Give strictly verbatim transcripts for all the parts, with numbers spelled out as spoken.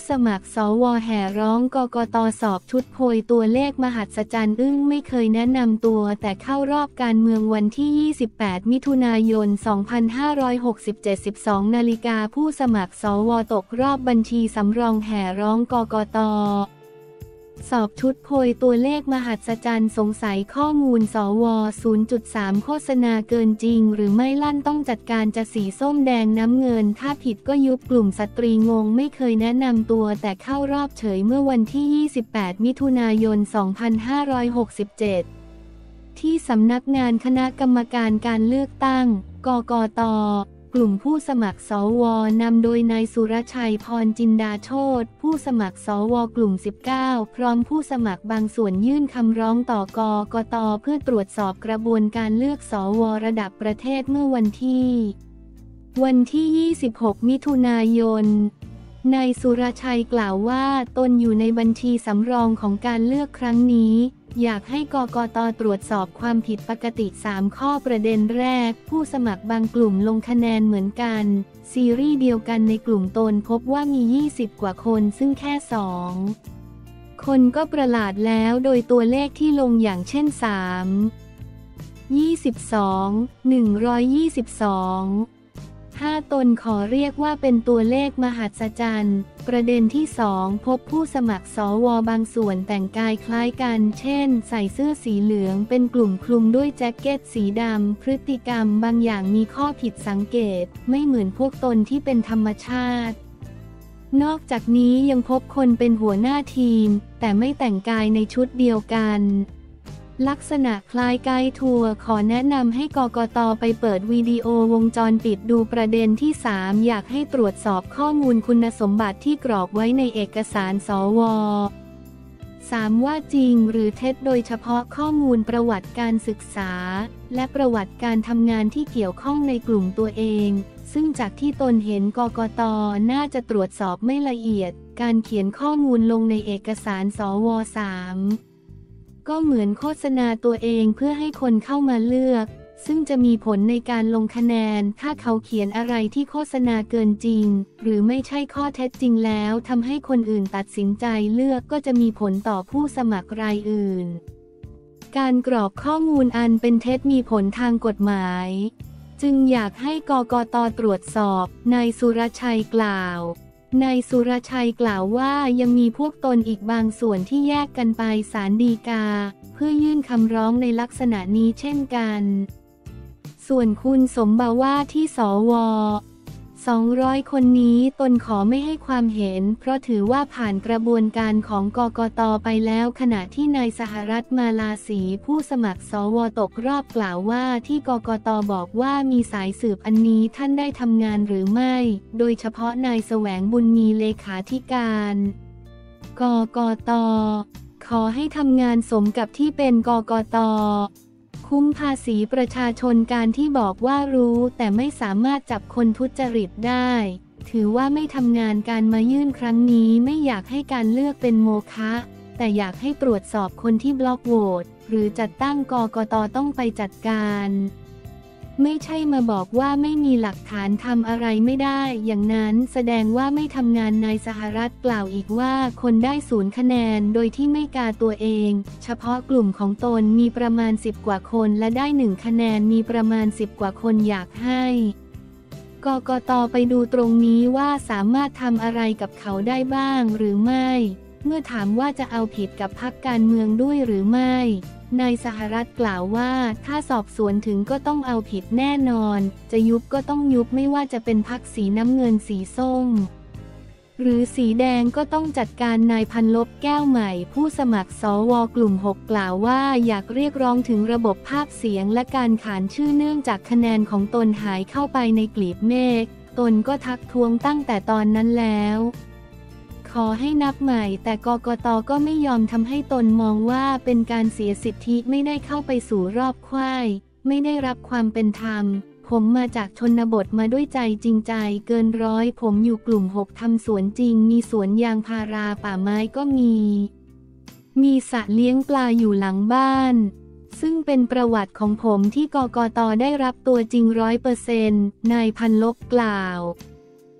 สมัครสวแห่ร้องกกต.สอบชุดโพยตัวเลขมหัศจรรย์อึ้งไม่เคยแนะนำตัวแต่เข้ารอบการเมืองวันที่ ยี่สิบแปด มิถุนายน สองพันห้าร้อยหกสิบเจ็ด สิบสอง นาฬิกาผู้สมัครสวตกรอบบัญชีสำรองแห่ร้องกกต.สอบชุดโพยตัวเลขมหัศจรรย์สงสัยข้อมูลสว ศูนย์จุดสาม โฆษณาเกินจริงหรือไม่ลั่นต้องจัดการจะสีส้มแดงน้ำเงินถ้าผิดก็ยุบกลุ่มสตรีงงไม่เคยแนะนำตัวแต่เข้ารอบเฉยเมื่อวันที่ ยี่สิบแปด มิถุนายน สองพันห้าร้อยหกสิบเจ็ด ที่สำนักงานคณะกรรมการการเลือกตั้งกกต.กลุ่มผู้สมัครสวนำโดยนายสุรชัยพรจินดาโชติผู้สมัครสวกลุ่ม สิบเก้า พร้อมผู้สมัครบางส่วนยื่นคำร้องต่อกกต.เพื่อตรวจสอบกระบวนการเลือกสวระดับประเทศเมื่อวันที่วันที่ ยี่สิบหก มิถุนายนนายสุรชัยกล่าวว่าตนอยู่ในบัญชีสำรองของการเลือกครั้งนี้อยากให้กกต.ตรวจสอบความผิดปกติสามข้อประเด็นแรกผู้สมัครบางกลุ่มลงคะแนนเหมือนกันซีรีส์เดียวกันในกลุ่มตนพบว่ามียี่สิบกว่าคนซึ่งแค่สองคนก็ประหลาดแล้วโดยตัวเลขที่ลงอย่างเช่นสาม ยี่สิบสอง หนึ่งร้อยยี่สิบสองห้าตนขอเรียกว่าเป็นตัวเลขมหัศจรรย์ประเด็นที่สองพบผู้สมัครสวบางส่วนแต่งกายคล้ายกันเช่นใส่เสื้อสีเหลืองเป็นกลุ่มคลุมด้วยแจ็คเก็ตสีดำพฤติกรรมบางอย่างมีข้อผิดสังเกตไม่เหมือนพวกตนที่เป็นธรรมชาตินอกจากนี้ยังพบคนเป็นหัวหน้าทีมแต่ไม่แต่งกายในชุดเดียวกันลักษณะคล้ายไกด์ทัวร์ขอแนะนำให้กกต.ไปเปิดวิดีโอวงจรปิดดูประเด็นที่สามอยากให้ตรวจสอบข้อมูลคุณสมบัติที่กรอกไว้ในเอกสารสวสามว่าจริงหรือเท็จโดยเฉพาะข้อมูลประวัติการศึกษาและประวัติการทำงานที่เกี่ยวข้องในกลุ่มตัวเองซึ่งจากที่ตนเห็นกกต.น่าจะตรวจสอบไม่ละเอียดการเขียนข้อมูลลงในเอกสารสวสามก็เหมือนโฆษณาตัวเองเพื่อให้คนเข้ามาเลือกซึ่งจะมีผลในการลงคะแนนถ้าเขาเขียนอะไรที่โฆษณาเกินจริงหรือไม่ใช่ข้อเท็จจริงแล้วทำให้คนอื่นตัดสินใจเลือกก็จะมีผลต่อผู้สมัครรายอื่นการกรอกข้อมูลอันเป็นเท็จมีผลทางกฎหมายจึงอยากให้กกต.ตรวจสอบนายสุรชัยกล่าวนายสุรชัยกล่าวว่ายังมีพวกตนอีกบางส่วนที่แยกกันไปศาลฎีกาเพื่อยื่นคำร้องในลักษณะนี้เช่นกันส่วนคุณสมบัติว่าที่สวสองร้อยคนนี้ตนขอไม่ให้ความเห็นเพราะถือว่าผ่านกระบวนการของกกต.ไปแล้วขณะที่นายสหรัฐมาลาศรีผู้สมัครสวตกรอบกล่าวว่าที่กกต.บอกว่ามีสายสืบอันนี้ท่านได้ทำงานหรือไม่โดยเฉพาะนายแสวงบุญมีเลขาธิการกกต.ขอให้ทำงานสมกับที่เป็นกกต.คุ้มภาษีประชาชนการที่บอกว่ารู้แต่ไม่สามารถจับคนทุจริตได้ถือว่าไม่ทำงานการมายื่นครั้งนี้ไม่อยากให้การเลือกเป็นโมฆะแต่อยากให้ตรวจสอบคนที่บล็อกโหวตหรือจัดตั้งกกต.ต้องไปจัดการไม่ใช่มาบอกว่าไม่มีหลักฐานทำอะไรไม่ได้อย่างนั้นแสดงว่าไม่ทำงานนายสหรัฐกล่าวอีกว่าคนได้ศูนย์คะแนนโดยที่ไม่กาตัวเองเฉพาะกลุ่มของตนมีประมาณสิบกว่าคนและได้หนึ่งคะแนนมีประมาณสิบกว่าคนอยากให้กกต.ไปดูตรงนี้ว่าสามารถทำอะไรกับเขาได้บ้างหรือไม่เมื่อถามว่าจะเอาผิดกับพรรคการเมืองด้วยหรือไม่นายสหรัฐกล่าวว่าถ้าสอบสวนถึงก็ต้องเอาผิดแน่นอนจะยุบก็ต้องยุบไม่ว่าจะเป็นพรรคสีน้ำเงินสีส้มหรือสีแดงก็ต้องจัดการนายพันลบแก้วใหม่ผู้สมัครสวกลุ่มหกกล่าวว่าอยากเรียกร้องถึงระบบภาพเสียงและการขานชื่อเนื่องจากคะแนนของตนหายเข้าไปในกลีบเมฆตนก็ทักท้วงตั้งแต่ตอนนั้นแล้วขอให้นับใหม่แต่กกต.ก็ไม่ยอมทำให้ตนมองว่าเป็นการเสียสิทธิไม่ได้เข้าไปสู่รอบควายไม่ได้รับความเป็นธรรมผมมาจากชนบทมาด้วยใจจริงใจเกินร้อยผมอยู่กลุ่มหกทำสวนจริงมีสวนยางพาราป่าไม้ก็มีมีสระเลี้ยงปลาอยู่หลังบ้านซึ่งเป็นประวัติของผมที่กกต.ได้รับตัวจริงร้อยเปอร์เซ็นต์นายพันลบกล่าว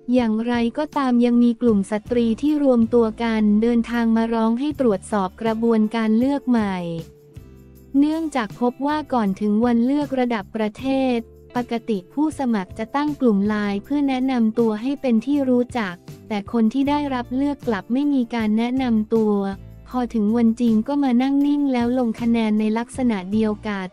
อย่างไรก็ตามยังมีกลุ่มสตรีที่รวมตัวกันเดินทางมาร้องให้ตรวจสอบกระบวนการเลือกใหม่เนื่องจากพบว่าก่อนถึงวันเลือกระดับประเทศปกติผู้สมัครจะตั้งกลุ่มไลน์เพื่อแนะนำตัวให้เป็นที่รู้จักแต่คนที่ได้รับเลือกกลับไม่มีการแนะนำตัวพอถึงวันจริงก็มานั่งนิ่งแล้วลงคะแนนในลักษณะเดียวกัน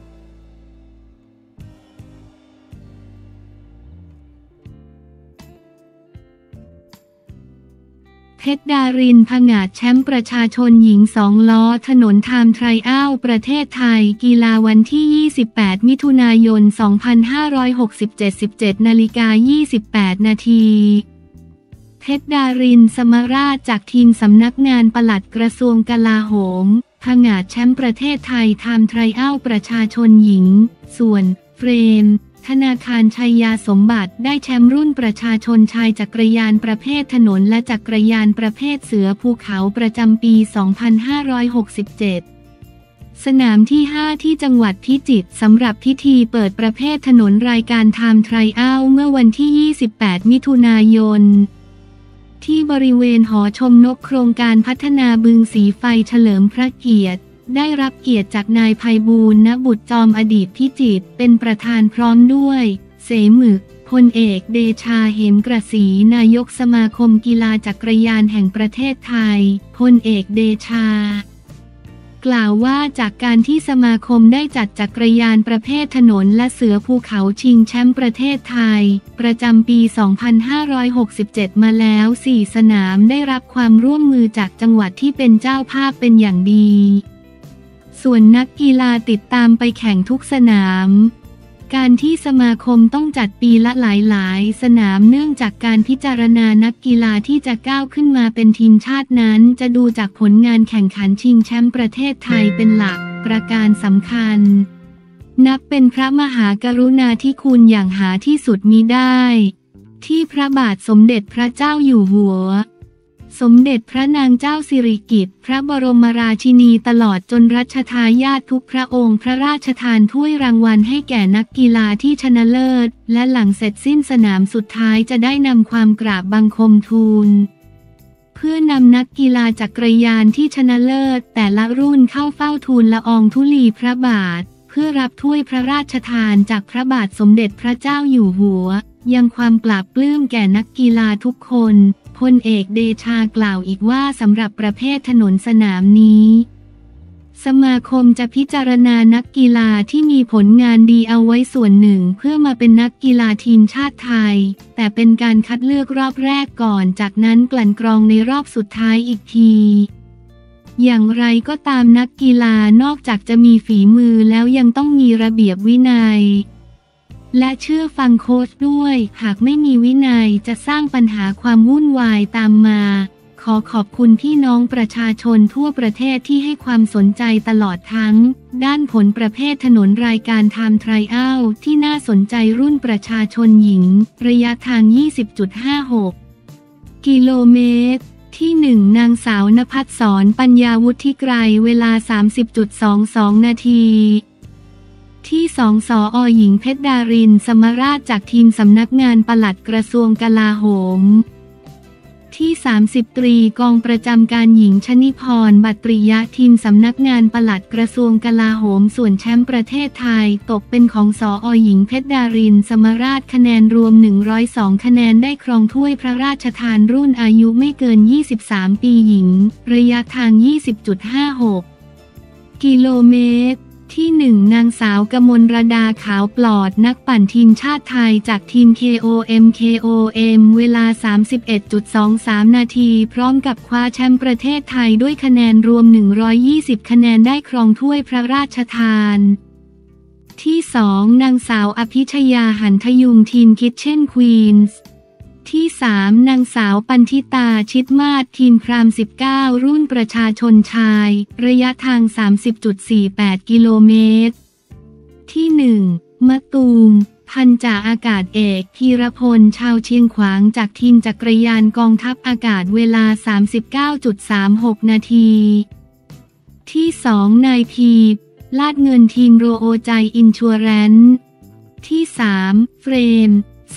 เพชรดารินผงาดแชมป์ประชาชนหญิงสองล้อถนนไทม์ไทรอัลประเทศไทยกีฬาวันที่ยี่สิบแปดมิถุนายนสองพันห้าร้อยหกสิบเจ็ด สิบเจ็ดนาฬิกายี่สิบแปดนาทีเพชรดารินสมราชจากทีมสำนักงานปลัดกระทรวงกลาโหมผงาดแชมป์ประเทศไทยไทม์ไทรอัลประชาชนหญิงส่วนเฟรมธนาคารชัยยาสมบัติได้แชมป์รุ่นประชาชนชายจักรยานประเภทถนนและจักรยานประเภทเสือภูเขาประจำปี สองพันห้าร้อยหกสิบเจ็ด สนามที่ ห้า ที่จังหวัดพิจิตรสำหรับพิธีเปิดประเภทถนนรายการไทม์ไทรอัลเมื่อวันที่ ยี่สิบแปด มิถุนายนที่บริเวณหอชมนกโครงการพัฒนาบึงสีไฟเฉลิมพระเกียรติได้รับเกียรติจากนายไพบูลย์ ณ บุตรจอมอดีตพิจิตรเป็นประธานพร้อมด้วยเสหมึกพลเอกเดชาเหมกระสีนายกสมาคมกีฬาจักรยานแห่งประเทศไทยพลเอกเดชากล่าวว่าจากการที่สมาคมได้จัดจักรยานประเภทถนนและเสือภูเขาชิงแชมป์ประเทศไทยประจำปี สองพันห้าร้อยหกสิบเจ็ด มาแล้ว สี่ สนามได้รับความร่วมมือจากจังหวัดที่เป็นเจ้าภาพเป็นอย่างดีส่วนนักกีฬาติดตามไปแข่งทุกสนามการที่สมาคมต้องจัดปีละหลายๆสนามเนื่องจากการพิจารณานักกีฬาที่จะก้าวขึ้นมาเป็นทีมชาตินั้นจะดูจากผลงานแข่งขันชิงแชมป์ประเทศไทยเป็นหลักประการสำคัญนับเป็นพระมหากรุณาธิคุณอย่างหาที่สุดมิได้ที่พระบาทสมเด็จพระเจ้าอยู่หัวสมเด็จพระนางเจ้าสิริกิติ์พระบรมราชินีตลอดจนรัชทายาททุกพระองค์พระราชทานถ้วยรางวัลให้แก่นักกีฬาที่ชนะเลิศและหลังเสร็จสิ้นสนามสุดท้ายจะได้นำความกราบบังคมทูลเพื่อนำนักกีฬาจักรยานที่ชนะเลิศแต่ละรุ่นเข้าเฝ้าทูลละอองธุลีพระบาทเพื่อรับถ้วยพระราชทานจากพระบาทสมเด็จพระเจ้าอยู่หัวยังความปราบปลื้มแก่นักกีฬาทุกคนพลเอกเดชากล่าวอีกว่าสำหรับประเภทถนนสนามนี้สมาคมจะพิจารณานักกีฬาที่มีผลงานดีเอาไว้ส่วนหนึ่งเพื่อมาเป็นนักกีฬาทีมชาติไทยแต่เป็นการคัดเลือกรอบแรกก่อนจากนั้นกลั่นกรองในรอบสุดท้ายอีกทีอย่างไรก็ตามนักกีฬานอกจากจะมีฝีมือแล้วยังต้องมีระเบียบวินัยและเชื่อฟังโค้ชด้วยหากไม่มีวินัยจะสร้างปัญหาความวุ่นวายตามมาขอขอบคุณพี่น้องประชาชนทั่วประเทศที่ให้ความสนใจตลอดทั้งด้านผลประเภทถนนรายการไทม์ไทรอัลที่น่าสนใจรุ่นประชาชนหญิงระยะทาง ยี่สิบจุดห้าหก กิโลเมตรที่ หนึ่ง นางสาวนภัสสรปัญญาวุฒิไกรเวลา สามสิบจุดสองสอง นาทีที่ สอง สอ.หญิงเพชรดารินสมราชจากทีมสำนักงานปลัดกระทรวงกลาโหมที่ สามสิบ ตรีกองประจำการหญิงชนิพรบัตริยะทีมสำนักงานปลัดกระทรวงกลาโหมส่วนแชมป์ประเทศไทยตกเป็นของสอ.หญิงเพชรดารินสมราชคะแนนรวมหนึ่งร้อยสองคะแนนได้ครองถ้วยพระราชทานรุ่นอายุไม่เกินยี่สิบสามปีหญิงระยะทาง ยี่สิบจุดห้าหก กิโลเมตรที่ หนึ่ง นางสาวกมลรดาขาวปลอดนักปั่นทีมชาติไทยจากทีม เค โอ เอ็ม เค โอ เอ็ม เวลา สามสิบเอ็ดจุดสองสาม นาทีพร้อมกับคว้าแชมป์ประเทศไทยด้วยคะแนนรวมหนึ่งร้อยยี่สิบคะแนนได้ครองถ้วยพระราชทานที่ สอง นางสาวอภิชยาหันทยุงทีมคิทเช่นควีนส์ที่ สาม นางสาวปันธิตาชิดมาศทีมพรามสิบเก้ารุ่นประชาชนชายระยะทาง สามสิบจุดสี่แปด กิโลเมตรที่ หนึ่ง มะตูมพันจ่าอากาศเอกพีรพลชาวเชียงขวางจากทีมจักรยานกองทัพอากาศเวลา สามสิบเก้าจุดสามหก นาทีที่ สอง นายพีลาดเงินทีมโรโอใจอินชัวแรนซ์ที่ สาม เฟรมส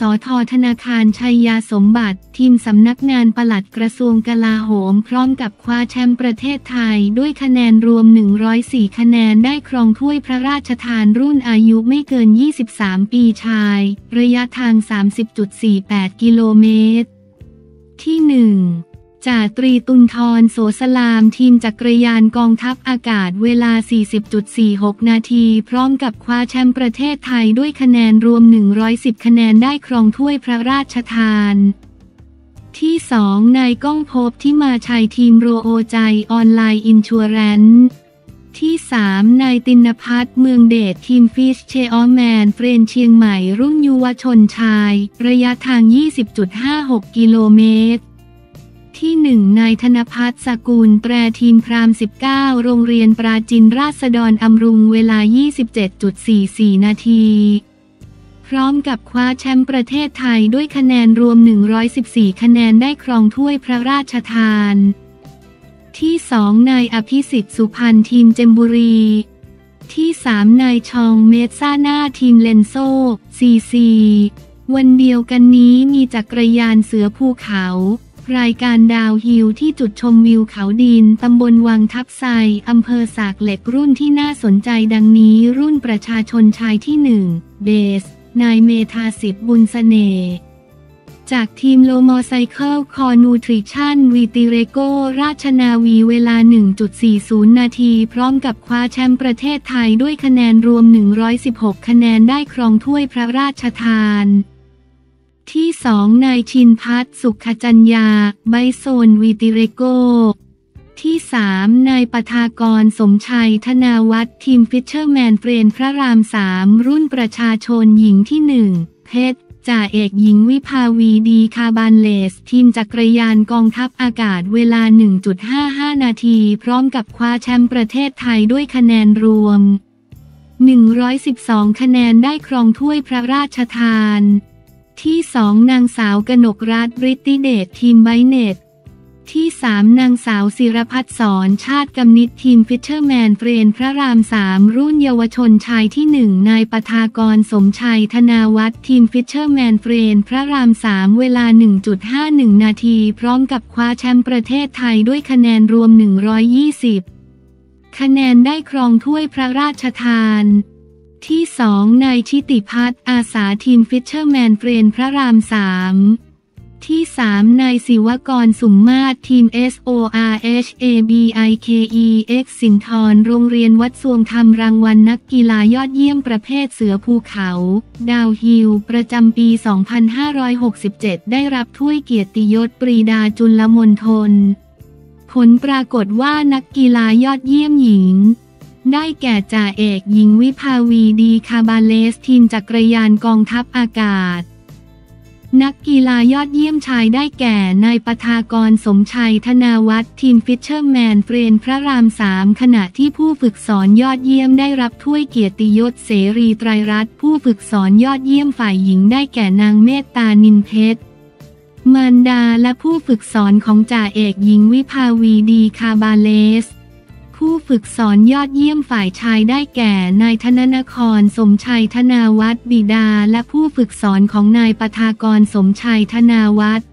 สท.ธนาคารชัยยาสมบัติทีมสำนักงานปลัดกระทรวงกลาโหมพร้อมกับคว้าแชมป์ประเทศไทยด้วยคะแนนรวมหนึ่งร้อยสี่คะแนนได้ครองถ้วยพระราชทานรุ่นอายุไม่เกินยี่สิบสามปีชายระยะทาง สามสิบจุดสี่แปด กิโลเมตรที่หนึ่งจ่าตรีตุลธรโสสลามทีมจักรยานกองทัพอากาศเวลา สี่สิบจุดสี่หก นาทีพร้อมกับคว้าแชมป์ประเทศไทยด้วยคะแนนรวมหนึ่งร้อยสิบคะแนนได้ครองถ้วยพระราชทานที่สองนายก้องภพที่มาชัยทีมโรโอใจออนไลน์อินชัวแรนซ์ที่สามนายตินภัทรเมืองเดชทีมฟิชเชอร์แมนเฟรนเชียงใหม่รุ่นยุวชนชายระยะทาง ยี่สิบจุดห้าหก กิโลเมตรที่หนึ่งนายธนภัทรสกุลแตรทีมพรามสิบเก้าโรงเรียนปราจินราษฎรอำรุงเวลา ยี่สิบเจ็ดจุดสี่สี่ นาทีพร้อมกับคว้าแชมป์ประเทศไทยด้วยคะแนนรวมหนึ่งร้อยสิบสี่คะแนนได้ครองถ้วยพระราชทานที่สองนายอภิสิทธิ์สุพรรณทีมเจมบุรีที่สามนายชองเมซ่าหน้าทีมเลนโซซีซีวันเดียวกันนี้มีจักรยานเสือภูเขารายการดาวฮิลที่จุดชมวิวเขาดินตำบลวังทับไซอำเภอสากเหล็กรุ่นที่น่าสนใจดังนี้รุ่นประชาชนชายที่หนึ่งเบสนายเมธาสิทธิ์บุญเสน่ห์จากทีมโลมอไซเคิลคอนูทริชั่นวีติเรโกราชนาวีเวลา หนึ่งจุดสี่ศูนย์ นาทีพร้อมกับคว้าแชมป์ประเทศไทยด้วยคะแนนรวมหนึ่งร้อยสิบหกคะแนนได้ครองถ้วยพระราชทานที่สองนายชินพัฒน์สุขจัญญาไบโซนวีติเรโกที่สามนายปทากรสมชัยธนาวัฒน์ทีมฟิชเชอร์แมนเฟรนพระรามสามรุ่นประชาชนหญิงที่หนึ่งเพชรจ่าเอกหญิงวิภาวีดีคาบานเลสทีมจักรยานกองทัพอากาศเวลา หนึ่งจุดห้าห้า นาทีพร้อมกับคว้าแชมป์ประเทศไทยด้วยคะแนนรวมหนึ่งร้อยสิบสองคะแนนได้ครองถ้วยพระราชทานที่สองนางสาวกนกรัตน์ฤทธิเดชทีมไบเน็ตที่สามนางสาวศิรพัฒน์สอนชาติกำนิษฐ์ทีมฟิชเชอร์แมนเฟรนพระรามสามรุ่นเยาวชนชายที่หนึ่งนายปทากรสมชัยธนาวัฒน์ทีมฟิชเชอร์แมนเฟรนพระรามสามเวลา หนึ่งจุดห้าหนึ่ง นาทีพร้อมกับคว้าแชมป์ประเทศไทยด้วยคะแนนรวมหนึ่งร้อยยี่สิบคะแนนได้ครองถ้วยพระราชทานที่สองนายชิติพัฒน์อาสาทีมฟิชเชอร์แมนเฟรนพระรามสามที่สามนายศิวกรสุมมาศทีม เอส โอ อาร์ เอช เอ บี ไอ เค อี เอ็กซ์ สินธรโรงเรียนวัดสวงธรรมรางวัลนักกีฬายอดเยี่ยมประเภทเสือภูเขาดาวฮิลประจำปี สองพันห้าร้อยหกสิบเจ็ด ได้รับถ้วยเกียรติยศปรีดาจุลมณฑลผลปรากฏว่านักกีฬายอดเยี่ยมหญิงได้แก่จ่าเอกหญิงวิภาวีดีคาบาเลสทีมจักรยานกองทัพอากาศนักกีฬายอดเยี่ยมชายได้แก่นายปทากรสมชัยธนาวัฒน์ทีมฟิชเชอร์แมนเฟรนพระรามสามขณะที่ผู้ฝึกสอนยอดเยี่ยมได้รับถ้วยเกียรติยศเสรีไตรรัตน์ผู้ฝึกสอนยอดเยี่ยมฝ่ายหญิงได้แก่นางเมตตานินเพชรมารดาและผู้ฝึกสอนของจ่าเอกหญิงวิภาวีดีคาบาเลสผู้ฝึกสอนยอดเยี่ยมฝ่ายชายได้แก่นายธนนครสมชัยธนาวัฒน์บิดาและผู้ฝึกสอนของนายปทากรสมชัยธนาวัฒน์